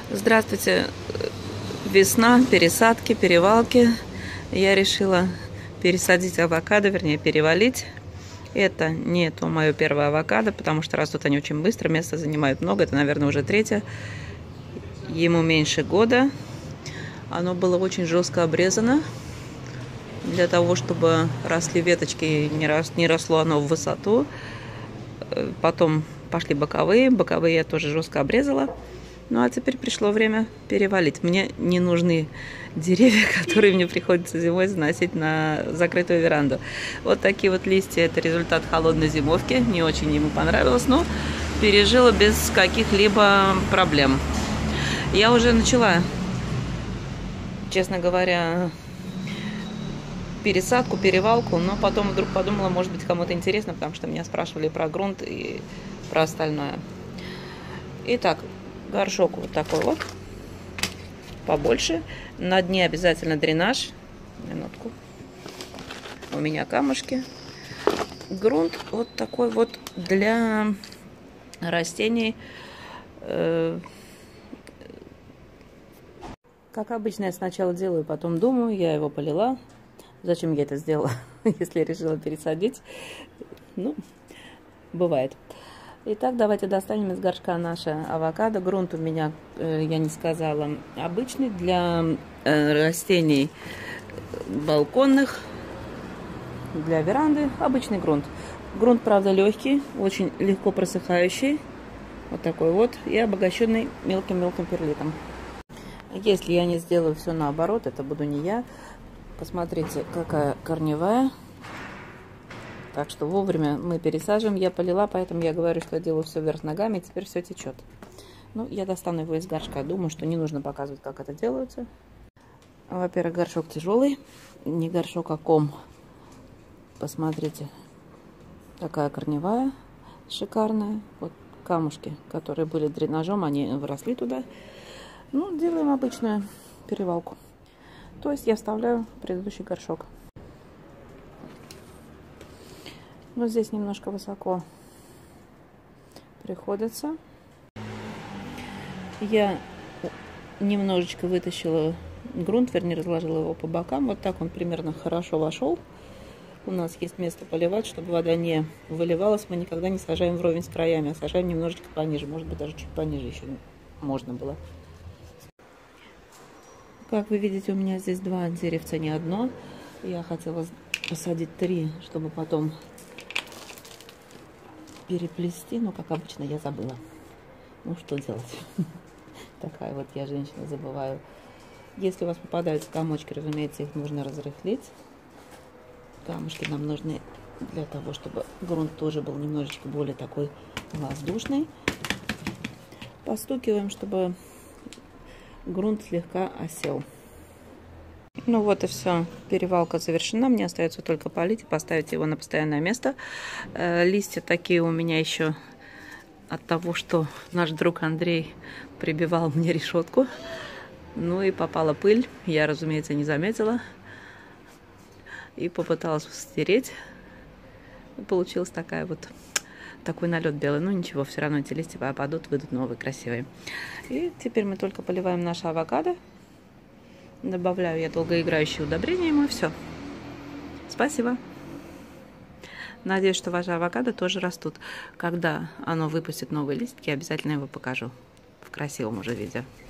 Здравствуйте, весна, пересадки, перевалки. Я решила пересадить авокадо, вернее перевалить. Это не то мое первое авокадо, потому что растут они очень быстро, места занимают много. Это, наверное, уже третье. Ему меньше года. Оно было очень жестко обрезано, для того, чтобы росли веточки, не росло оно в высоту. Потом пошли боковые. Боковые я тоже жестко обрезала. Ну, а теперь пришло время перевалить. Мне не нужны деревья, которые мне приходится зимой заносить на закрытую веранду. Вот такие вот листья. Это результат холодной зимовки. Не очень ему понравилось, но пережила без каких-либо проблем. Я уже начала, честно говоря, пересадку, перевалку, но потом вдруг подумала, может быть, кому-то интересно, потому что меня спрашивали про грунт и про остальное. Итак, горшок вот такой вот, побольше. На дне обязательно дренаж. Минутку. У меня камушки. Грунт вот такой вот для растений. Как обычно, я сначала делаю, потом думаю. Я его полила. Зачем я это сделала, если решила пересадить? Ну, бывает. Итак, давайте достанем из горшка наше авокадо. Грунт у меня, я не сказала, обычный для растений балконных, для веранды. Обычный грунт. Грунт, правда, легкий, очень легко просыхающий. Вот такой вот. И обогащенный мелким-мелким перлитом. Если я не сделаю все наоборот, это буду не я. Посмотрите, какая корневая. Так что вовремя мы пересаживаем. Я полила, поэтому я говорю, что я делаю все вверх ногами, и теперь все течет. Ну, я достану его из горшка. Думаю, что не нужно показывать, как это делается. Во-первых, горшок тяжелый. Не горшок, а ком. Посмотрите, какая корневая шикарная. Вот камушки, которые были дренажом, они выросли туда. Ну, делаем обычную перевалку. То есть я вставляю предыдущий горшок. Вот здесь немножко высоко приходится. Я немножечко вытащила грунт, вернее, разложила его по бокам. Вот так он примерно хорошо вошел. У нас есть место поливать, чтобы вода не выливалась. Мы никогда не сажаем вровень с краями, а сажаем немножечко пониже. Может быть, даже чуть пониже еще можно было. Как вы видите, у меня здесь два деревца, не одно. Я хотела посадить 3, чтобы потом переплести, но, как обычно, я забыла. Ну, что делать? Такая вот я женщина, забываю. Если у вас попадаются комочки, разумеется, их нужно разрыхлить. Камушки нам нужны для того, чтобы грунт тоже был немножечко более такой воздушный. Постукиваем, чтобы грунт слегка осел. Ну вот и все, перевалка завершена. Мне остается только полить и поставить его на постоянное место. Листья такие у меня еще от того, что наш друг Андрей прибивал мне решетку. Ну и попала пыль. Я, разумеется, не заметила. И попыталась стереть. И получилась такой налет белый. Ну ничего, все равно эти листья опадут, выйдут новые, красивые. И теперь мы только поливаем наше авокадо. Добавляю я долгоиграющие удобрения ему, и все. Спасибо. Надеюсь, что ваши авокадо тоже растут. Когда оно выпустит новые листики, обязательно его покажу в красивом уже виде.